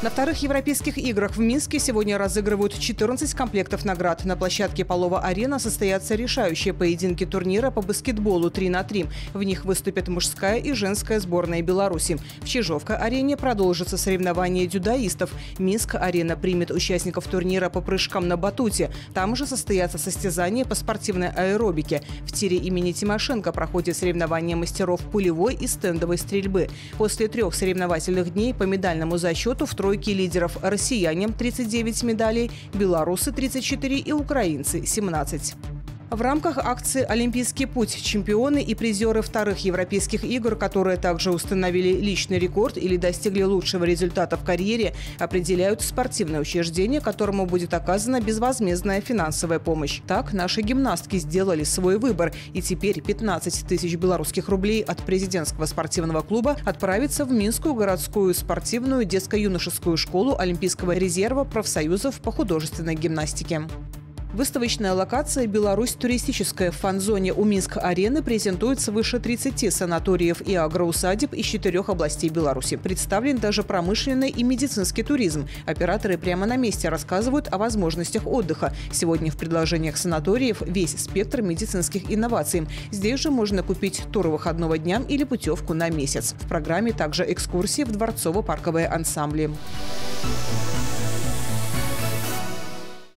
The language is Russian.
На вторых европейских играх в Минске сегодня разыгрывают 14 комплектов наград. На площадке Полова-арена состоятся решающие поединки турнира по баскетболу 3 на 3. В них выступят мужская и женская сборная Беларуси. В Чижовка-арене продолжится соревнование дзюдоистов. Минск-арена примет участников турнира по прыжкам на батуте. Там же состоятся состязания по спортивной аэробике. В тире имени Тимошенко проходят соревнования мастеров пулевой и стендовой стрельбы. После 3 соревновательных дней по медальному зачету в тройке лидеров россияне 39 медалей, белорусы 34 и украинцы 17. В рамках акции «Олимпийский путь» чемпионы и призеры вторых европейских игр, которые также установили личный рекорд или достигли лучшего результата в карьере, определяют спортивное учреждение, которому будет оказана безвозмездная финансовая помощь. Так, наши гимнастки сделали свой выбор, и теперь 15 тысяч белорусских рублей от президентского спортивного клуба отправится в Минскую городскую спортивную детско-юношескую школу Олимпийского резерва профсоюзов по художественной гимнастике. Выставочная локация «Беларусь туристическая» в фан-зоне у Минск-арены презентует свыше 30 санаториев и агроусадеб из 4 областей Беларуси. Представлен даже промышленный и медицинский туризм. Операторы прямо на месте рассказывают о возможностях отдыха. Сегодня в предложениях санаториев весь спектр медицинских инноваций. Здесь же можно купить тур выходного дня или путевку на месяц. В программе также экскурсии в дворцово-парковые ансамбли.